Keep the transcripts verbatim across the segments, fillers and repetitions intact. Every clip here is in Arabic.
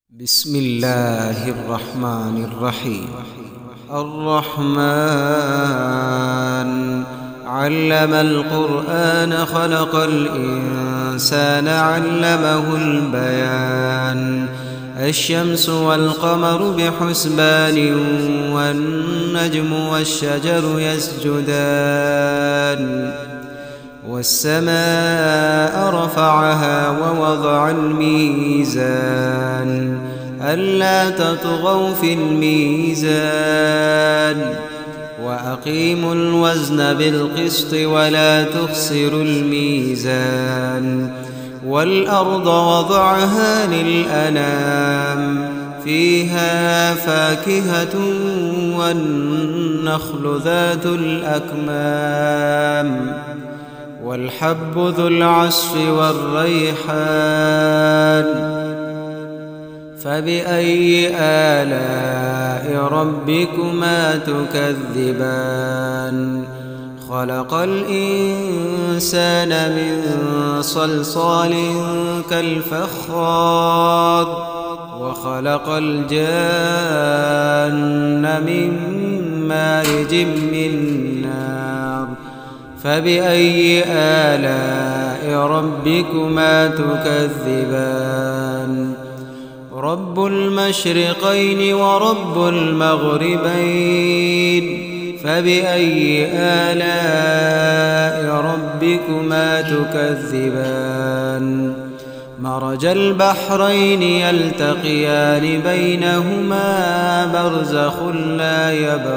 بسم الله الرحمن الرحيم. الرحمن علم القرآن خلق الإنسان علمه البيان. الشمس والقمر بحسبان والنجم والشجر يسجدان والسماء رفعها ووضع الميزان ألا تطغوا في الميزان وأقيموا الوزن بالقسط ولا تخسروا الميزان والأرض وضعها للأنام فيها فاكهة والنخل ذات الأكمام والحب ذو العصف والريحان فبأي آلاء ربكما تكذبان خلق الإنسان من صلصال كالفخار وخلق الجان من مارج من نار فبأي آلاء ربكما تكذبان رب المشرقين ورب المغربين فبأي آلاء ربكما تكذبان مرج البحرين يلتقيان بينهما برزخ لا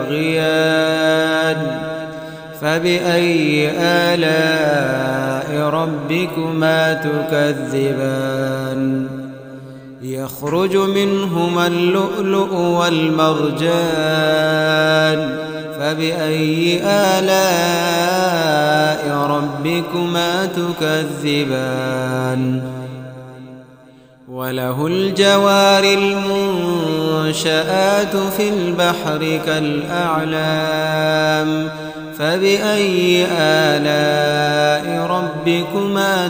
يبغيان فبأي آلاء ربكما تكذبان يخرج منهما اللؤلؤ والمرجان فبأي آلاء ربكما تكذبان وله الجوار المنشآت في البحر كالأعلام فبأي آلاء ربكما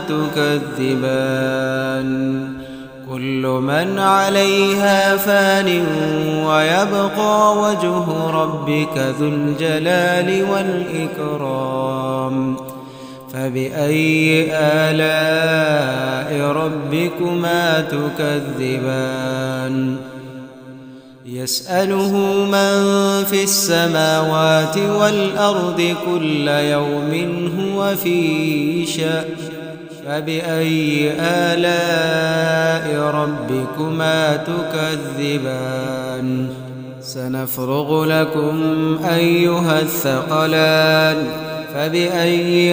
تكذبان كل من عليها فان ويبقى وجه ربك ذو الجلال والإكرام فبأي آلاء ربكما تكذبان يسأله من في السماوات والأرض كل يوم هو في شأن فبأي آلاء ربكما تكذبان سنفرغ لكم أيها الثقلان فبأي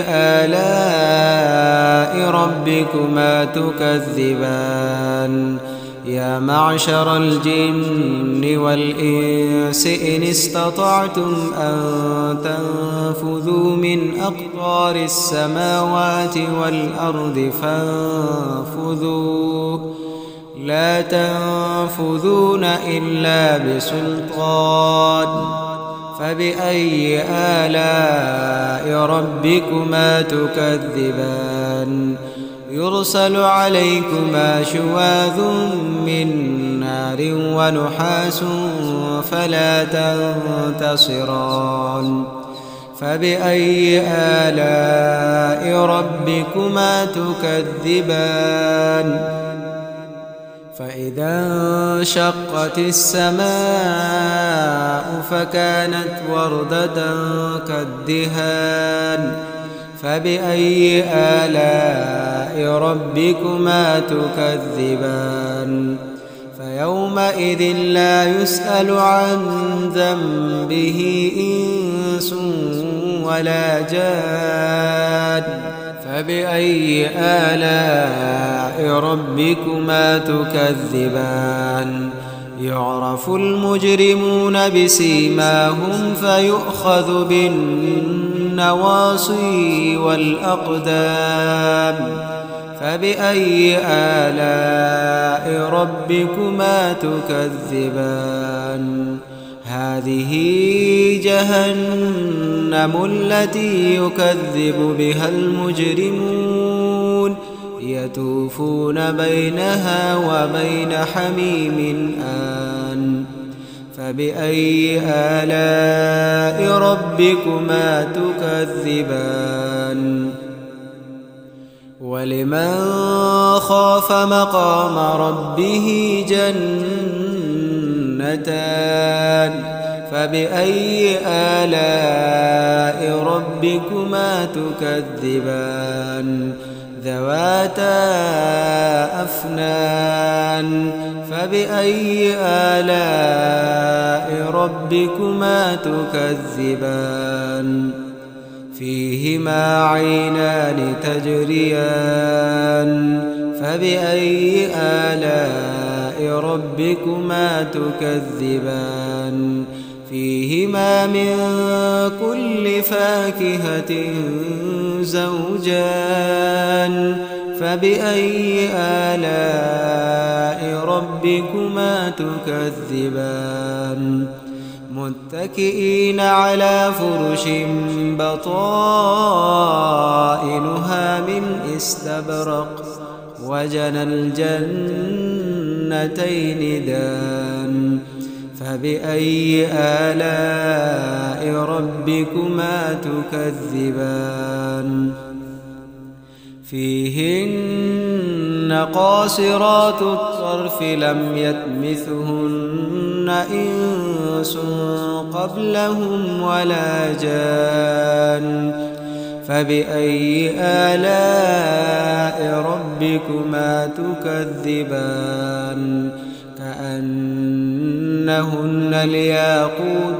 آلاء ربكما تكذبان يا معشر الجن والإنس إن استطعتم أن تنفذوا من أقطار السماوات والأرض فانفذوا لا تنفذون إلا بسلطان فبأي آلاء ربكما تكذبان يرسل عليكما شواظ من نار ونحاس فلا تنتصران فبأي آلاء ربكما تكذبان فإذا انشقت السماء فكانت وردة كالدهان فبأي آلاء ربكما تكذبان فيومئذ لا يسأل عن ذنبه إنس ولا جان فبأي آلاء ربكما تكذبان يعرف المجرمون بسيماهم فيؤخذ بالنواصي والأقدام فبأي آلاء ربكما تكذبان هذه جهنم التي يكذب بها المجرمون يطوفون بينها وبين حميم آن فبأي آلاء ربكما تكذبان ولمن خاف مقام ربه جنتان فبأي آلاء ربكما تكذبان ذواتا أفنان فبأي آلاء ربكما تكذبان فيهما عينان تجريان فبأي آلاء ربكما تكذبان فيهما من كل فاكهة زوجان فبأي آلاء ربكما تكذبان متكئين على فرش بطائنها من استبرق وجنى الجنتين دان فبأي آلاء ربكما تكذبان فيهن قاصرات الطرف لم يطمثهن إنس قبلهم ولا جان فبأي آلاء ربكما تكذبان كأنهن الياقوت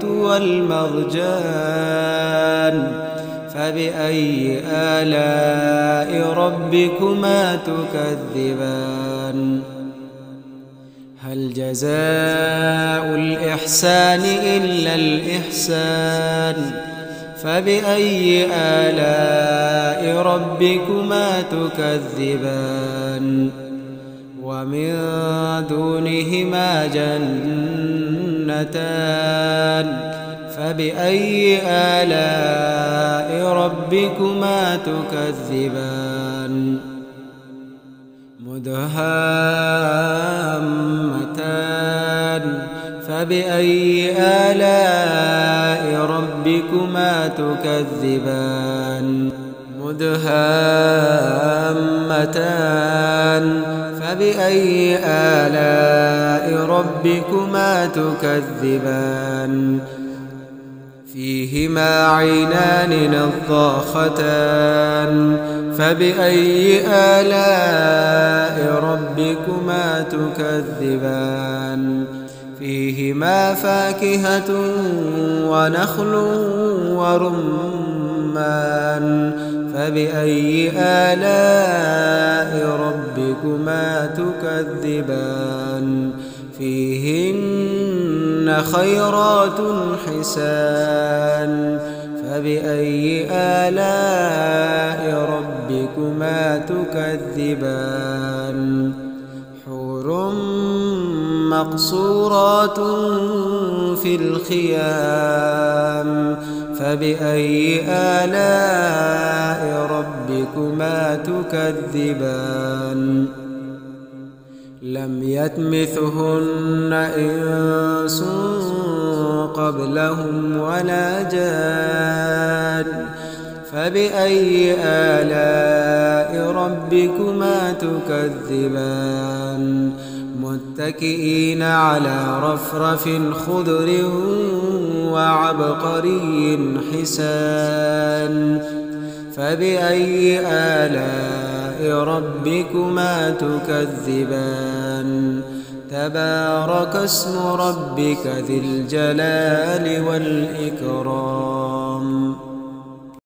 والمرجان فبأي آلاء ربكما تكذبان هل جزاء الإحسان إلا الإحسان فبأي آلاء ربكما تكذبان ومن دونهما جنتان فبأي آلاء ربكما تكذبان مدهامتان فبأي آلاء ربكما تكذبان مدهامتان فبأي آلاء ربكما تكذبان فيهما عينان نضاختان فبأي آلاء ربكما تكذبان فيهما فاكهة ونخل ورمان فبأي آلاء ربكما تكذبان فيهن خيرات حسان فبأي آلاء ربكما تكذبان حور مقصورات في الخيام فبأي آلاء ربكما تكذبان لم يطمثهن إنس قبلهم ولا جان فبأي آلاء ربكما تكذبان متكئين على رفرف خضر وعبقري حسان فبأي آلاء ربكما تكذبان تبارك اسم ربك ذي الجلال والإكرام.